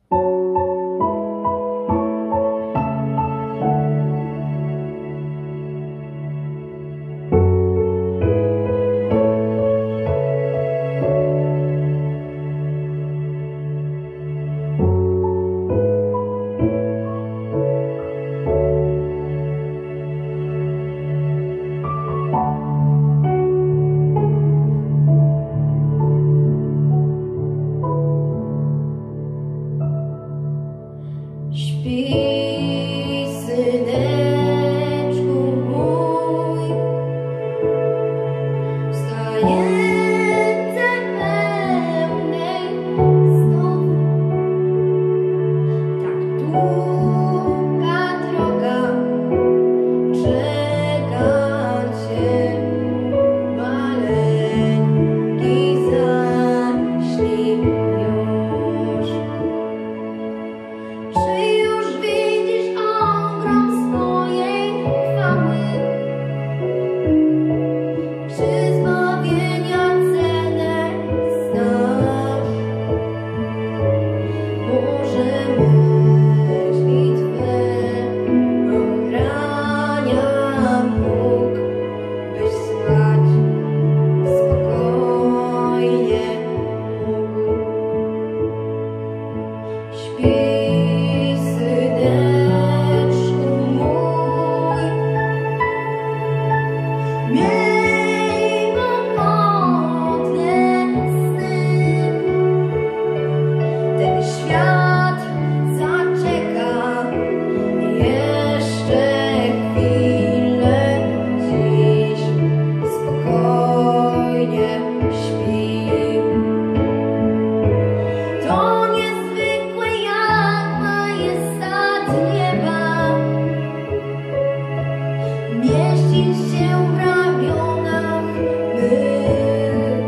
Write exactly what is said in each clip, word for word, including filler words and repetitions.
Śpi, syneczku mój, wstające pełnej snów. Tak długa droga czeka cię, maleńki, zaśnij już. Czy już widzisz ogrom swojej chwały? Czy zbawienia cenę znasz? Może myśli Twe ochrania Bóg, byś spać spokojnie mógł. Śpi, syneczku mój, miej pogodne sny. Ten świat zaczeka jeszcze chwilę, dziś spokojnie śpi. To niezwykłe jak majestat nieba, mieścić się w ramionach mych.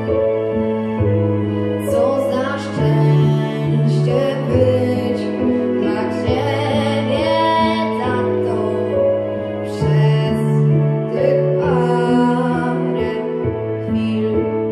Co za szczęście być dla Ciebie, tato, przez tych parę chwil.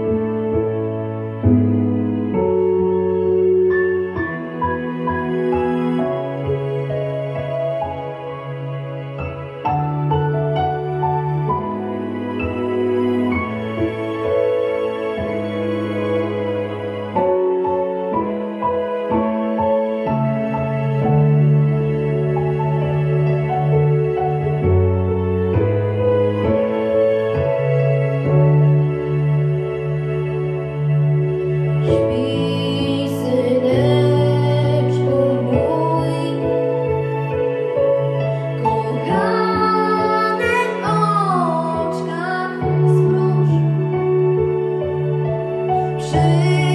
Śpi, syneczku mój, kochane oczka zmruż. Przy